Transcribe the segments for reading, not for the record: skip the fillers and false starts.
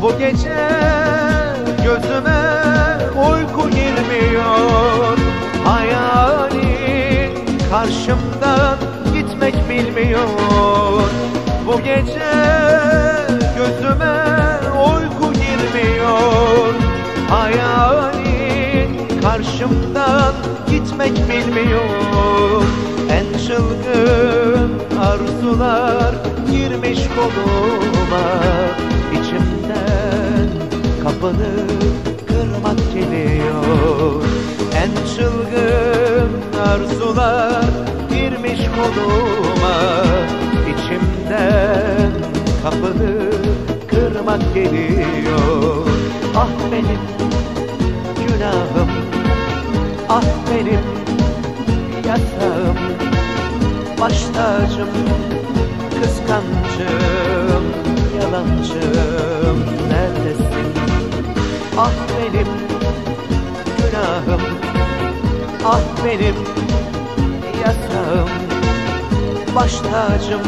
Bu gece gözüme uyku girmiyor. Hayalin karşımdan gitmek bilmiyor. Bu gece gözüme uyku girmiyor. Hayalin karşımdan gitmek bilmiyor. En çılgın arzular girmiş koluma. İçimden kapını kırmak geliyor. En çılgın arzular girmiş koluma. İçimden kapını kırmak geliyor. Ah benim günahım, ah benim yatağım, baş tacım, kıskancım, yalancım, neredesin? Ah benim günahım, ah benim yatağım, baş tacım,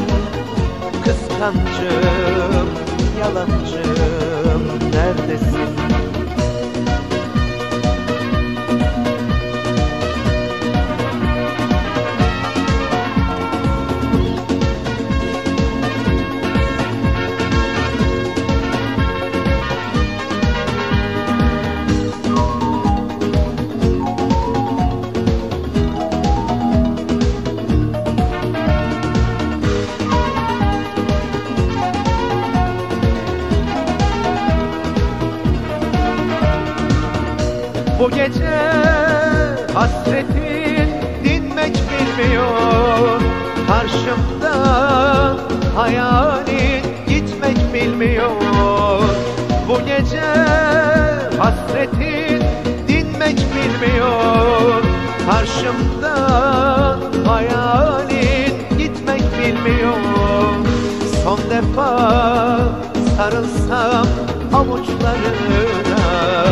kıskancım, yalancım, neredesin? Bu gece hasretin dinmek bilmiyor. Karşımda hayalin gitmek bilmiyor. Bu gece hasretin dinmek bilmiyor. Karşımda hayalin gitmek bilmiyor. Son defa sarılsam avuçlarına,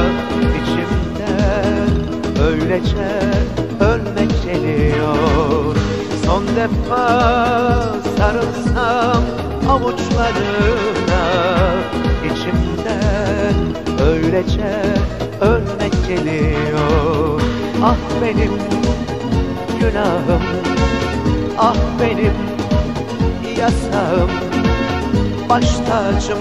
öylece ölmek geliyor. Son defa sarılsam avuçlarına, içimden öylece ölmek geliyor. Ah benim günahım, ah benim yasağım, baş tacım,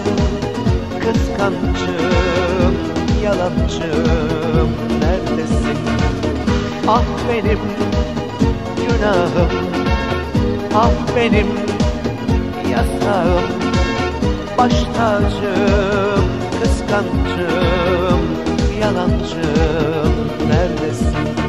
kıskancım, yalancım, neredesin? Ah benim günahım, ah benim yasağım, baş tacım, kıskancım, yalancım, neredesin?